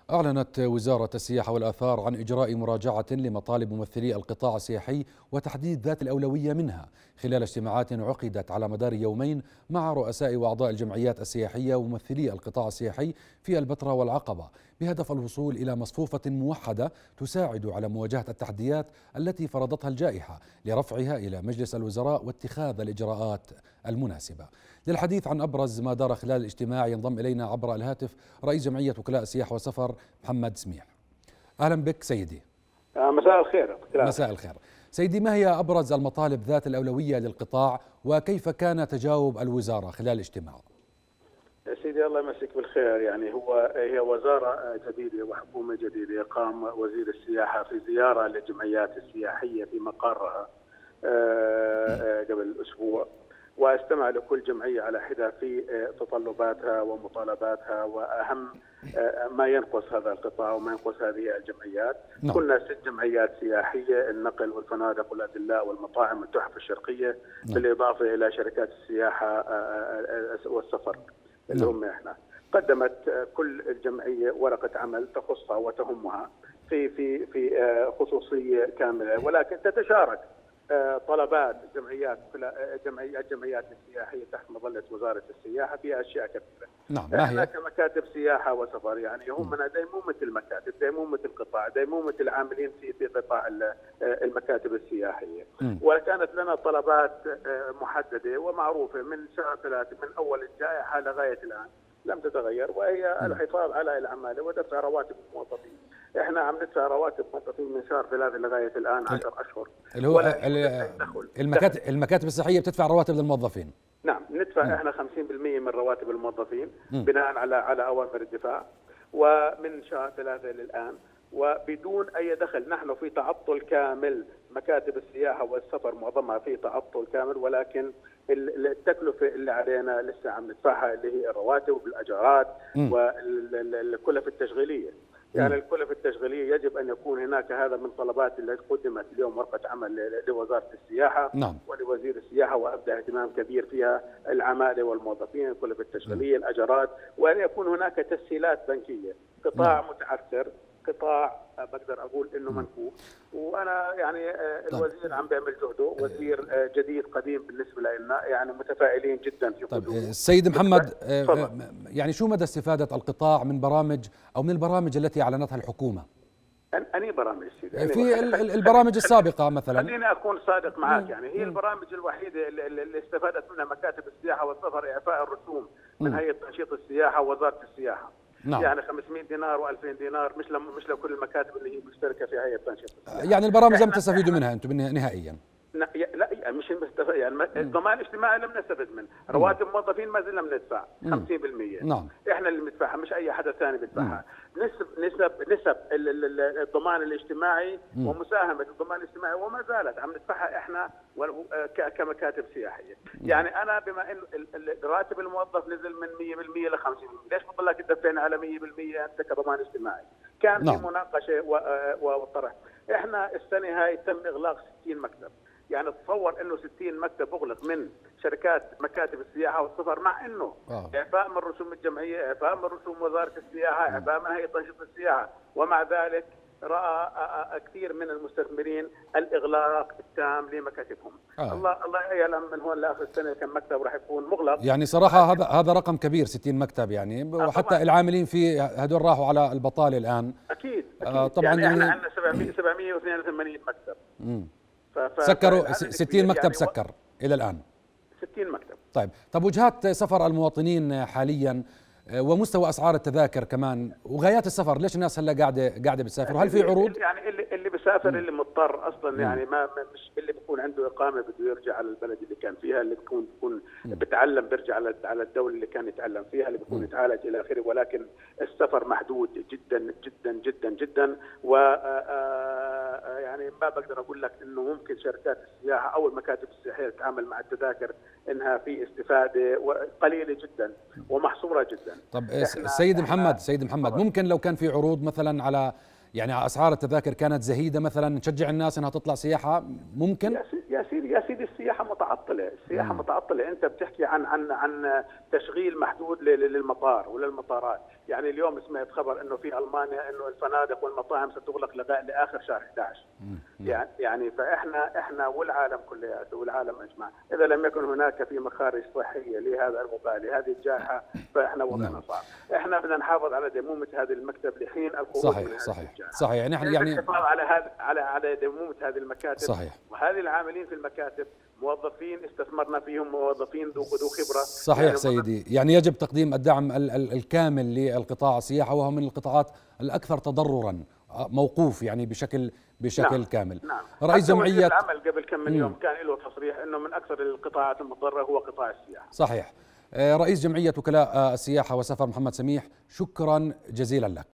أعلنت وزارة السياحة والآثار عن إجراء مراجعة لمطالب ممثلي القطاع السياحي وتحديد ذات الأولوية منها خلال اجتماعات عقدت على مدار يومين مع رؤساء وأعضاء الجمعيات السياحية وممثلي القطاع السياحي في البتراء والعقبة، بهدف الوصول إلى مصفوفة موحدة تساعد على مواجهة التحديات التي فرضتها الجائحة لرفعها إلى مجلس الوزراء واتخاذ الإجراءات المناسبة. للحديث عن أبرز ما دار خلال الاجتماع ينضم إلينا عبر الهاتف رئيس جمعية وكلاء السياحة والسفر محمد سميح. أهلا بك سيدي. مساء الخير. مساء الخير سيدي، ما هي أبرز المطالب ذات الأولوية للقطاع وكيف كان تجاوب الوزارة خلال الاجتماع؟ سيدي الله يمسك بالخير. يعني هي وزارة جديدة وحكومة جديدة. قام وزير السياحة في زيارة للجمعيات السياحية في مقرها قبل أسبوع، واستمع لكل جمعية على حدة في تطلباتها ومطالباتها وأهم ما ينقص هذا القطاع وما ينقص هذه الجمعيات. كنا 6 جمعيات سياحية: النقل والفنادق والأدلاء والمطاعم والتحف الشرقية، بالإضافة إلى شركات السياحة والسفر اللي هم احنا. قدمت كل الجمعية ورقة عمل تخصها وتهمها في خصوصية كاملة، ولكن تتشارك طلبات الجمعيات السياحيه تحت مظله وزاره السياحه في اشياء كثيره. نعم، ما هي؟ كمكاتب سياحه وسفر يعني يهمنا ديمومه المكاتب، ديمومه القطاع، ديمومه العاملين في قطاع المكاتب السياحيه. وكانت لنا طلبات محدده ومعروفه من شهر 3 من اول الجائحه لغايه الان لم تتغير، وهي الحفاظ على العماله ودفع رواتب الموظفين. احنا عم ندفع رواتب موظفين من شهر 3 لغايه الان 10 اشهر. اللي هو المكاتب الصحيه بتدفع رواتب للموظفين. نعم، ندفع احنا 50% من رواتب الموظفين بناء على اوامر الدفاع، ومن شهر 3 للان وبدون اي دخل. نحن في تعطل كامل، مكاتب السياحه والسفر معظمها في تعطل كامل، ولكن التكلفه اللي علينا لسه عم ندفعها اللي هي الرواتب والاجارات والكلف التشغيليه. يعني الكلف التشغيليه يجب ان يكون هناك، هذا من طلبات اللي قدمت اليوم ورقه عمل لوزاره السياحه ولوزير السياحه، وابدى اهتمام كبير فيها العماله والموظفين، الكلف التشغيليه، الاجارات، وان يكون هناك تسهيلات بنكيه. قطاع متعثر، قطاع بقدر اقول انه منكوب، وانا يعني الوزير عم بيعمل جهده، وزير جديد قديم بالنسبه لنا، يعني متفائلين جدا في قدومه. السيد محمد، يعني شو مدى استفاده القطاع من برامج او من البرامج التي اعلنتها الحكومه؟ أنهي برامج سيدي؟ في البرامج السابقة مثلا. خليني أكون صادق معك. يعني هي البرامج الوحيدة اللي استفادت منها مكاتب السياحة والسفر إعفاء الرسوم من هيئة تنشيط السياحة ووزارة السياحة. يعني 500 دينار و2000 دينار، مش لكل المكاتب اللي هي مشتركة في هيئة تنشيط السياحة. يعني البرامج لم تستفيدوا منها أنتم نهائيا؟ لا مش المستفاد، يعني الضمان الاجتماعي لم نستفد منه، رواتب الموظفين ما زلنا بندفع 50%. نعم، احنا اللي بندفعها، مش اي حدا ثاني بيدفعها. نسب الضمان الاجتماعي ومساهمه الضمان الاجتماعي وما زالت عم ندفعها احنا كمكاتب سياحيه. يعني انا بما انه راتب الموظف نزل من 100% ل 50%، ليش بضلك تدفعنا على 100% انت كضمان اجتماعي؟ كان في مناقشه وطرح. احنا السنه هاي تم اغلاق 60 مكتب. يعني تصور انه 60 مكتب اغلق من مكاتب السياحه والسفر، مع انه اعفاء من رسوم الجمعيه، اعفاء من رسوم وزاره السياحه، اعفاء من هيئه تنشيط السياحه، ومع ذلك راى كثير من المستثمرين الاغلاق التام لمكاتبهم. الله يعلم من هون لاخر السنه كم مكتب راح يكون مغلق. يعني صراحه هذا رقم كبير، 60 مكتب يعني، وحتى العاملين في هذول راحوا على البطاله الان. اكيد. طبعا يعني احنا عندنا 782 مكتب. سكروا 60 مكتب يعني سكر الى الان 60 مكتب. طب وجهات سفر المواطنين حاليا ومستوى اسعار التذاكر كمان وغايات السفر، ليش الناس هلا قاعده بتسافر؟ وهل في عروض؟ يعني اللي بيسافر اللي مضطر اصلا، يعني مش اللي بيكون عنده اقامه بده يرجع على البلد اللي كان فيها، اللي بيكون بتعلم بيرجع على الدوله اللي كان يتعلم فيها، اللي بيكون يتعالج الى اخره. ولكن السفر محدود جدا جدا جدا جدا، و يعني ما بقدر اقول لك انه ممكن شركات السياحه او المكاتب السياحيه تتعامل مع التذاكر انها في استفاده قليله جدا ومحصوره جدا. طب سيد محمد ممكن لو كان في عروض مثلا على اسعار التذاكر كانت زهيده مثلا نشجع الناس انها تطلع سياحه؟ ممكن يا سيدي السياحه متعطله، متعطله. انت بتحكي عن تشغيل محدود للمطار وللمطارات. يعني اليوم سمعت خبر انه في المانيا انه الفنادق والمطاعم ستغلق لاخر شهر 11. يعني فاحنا والعالم كلياته والعالم اجمع، اذا لم يكن هناك في مخارج صحيه لهذا الوباء لهذه الجائحه فاحنا وضعنا صعب. احنا بدنا نحافظ على ديمومه هذه المكتب لحين الخروج من هذه الجائحه. صحيح يعني الحفاظ على ديمومه هذه المكاتب. صحيح. وهذه العاملين في المكاتب موظفين استثمرنا فيهم، موظفين ذو خبره. صحيح يعني سيدي، يعني يجب تقديم الدعم الكامل للقطاع السياحه، وهو من القطاعات الاكثر تضررا، موقوف يعني بشكل كامل. نعم. رئيس جمعية العمل قبل كم من يوم كان له تصريح انه من اكثر القطاعات المضرة هو قطاع السياحة. صحيح. رئيس جمعية وكلاء السياحة والسفر محمد سميح، شكرا جزيلا لك.